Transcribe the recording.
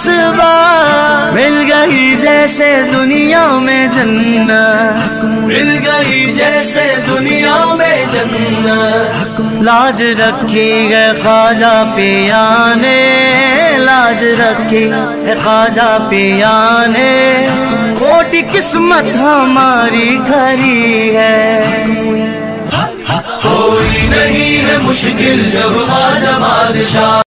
बार मिल गई जैसे दुनिया में जन्नत, मिल गई जैसे दुनिया में जन्नत। लाज रखी है ख्वाजा पिया ने, लाज रखी है ख्वाजा पिया ने, खोटी किस्मत हमारी खरी है। कोई नहीं है मुश्किल जब ख्वाजा बादशाह